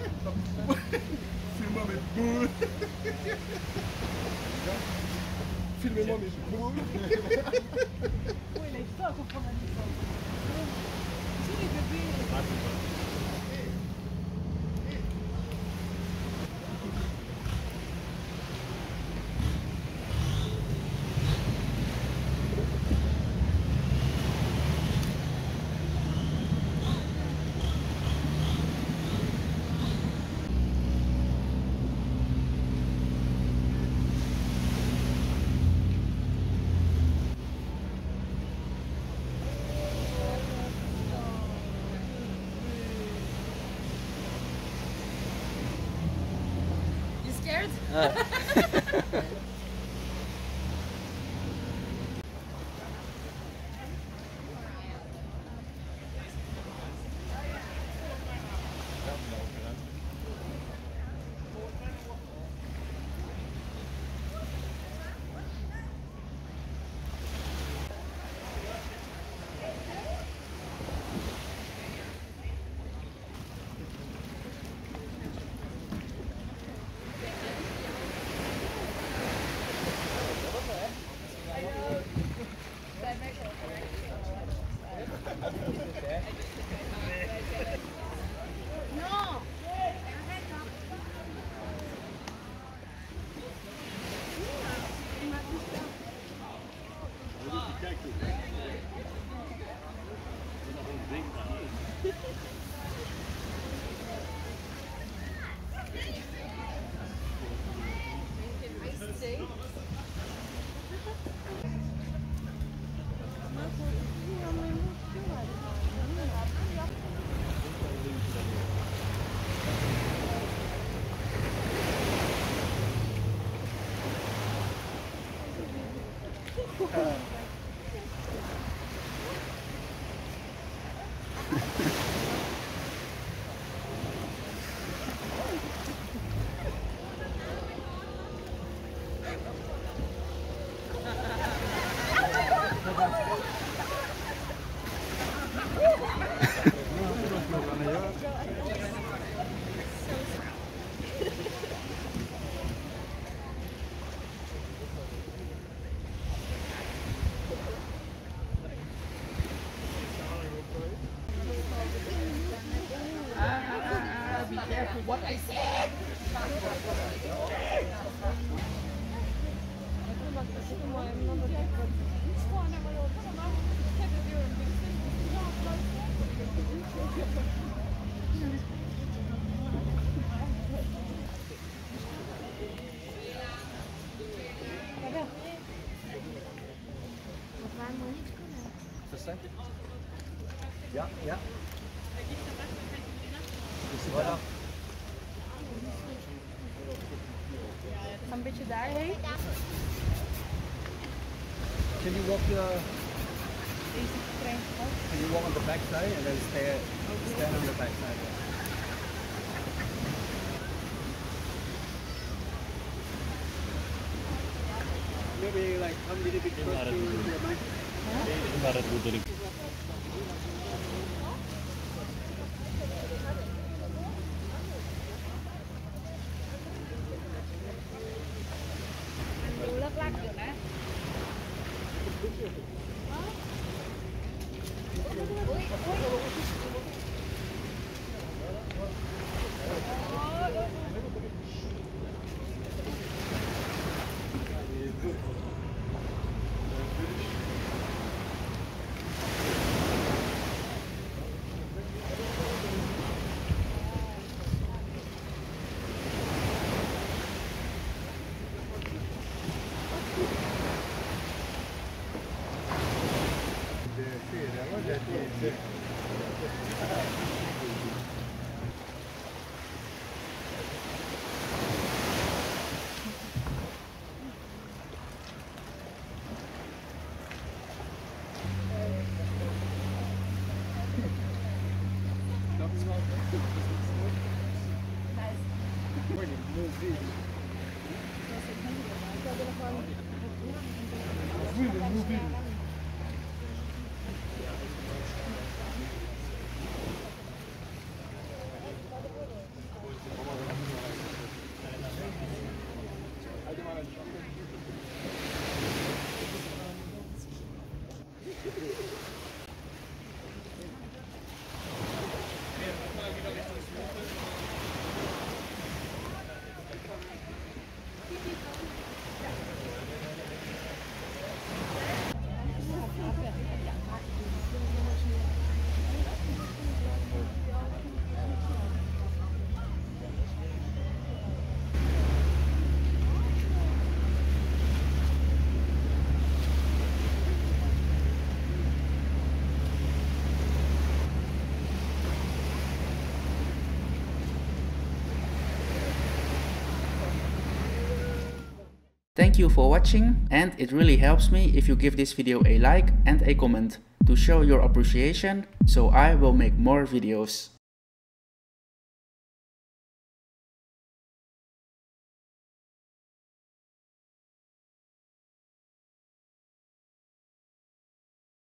Filme-moi mes boules. Filmez-moi mes boules. Oui, il est pas à comprendre la licence. C'est les bébés. Scared? What I said! Ja, ja. Voilà. Een beetje daarheen. Can you walk Can you walk on the back side and then stand on the back side? Maybe like come a little bit closer to your mic. Thank you for watching, and it really helps me if you give this video a like and a comment to show your appreciation, so I will make more videos.